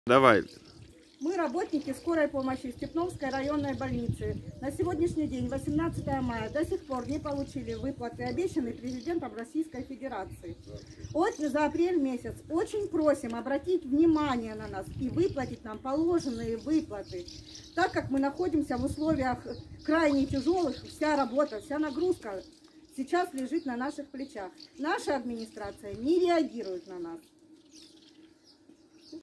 Давай. Мы работники скорой помощи Степновской районной больницы. На сегодняшний день, 18 мая, до сих пор не получили выплаты, обещанные президентом Российской Федерации. Вот за апрель месяц очень просим обратить внимание на нас и выплатить нам положенные выплаты. Так как мы находимся в условиях крайне тяжелых, вся работа, вся нагрузка сейчас лежит на наших плечах. Наша администрация не реагирует на нас.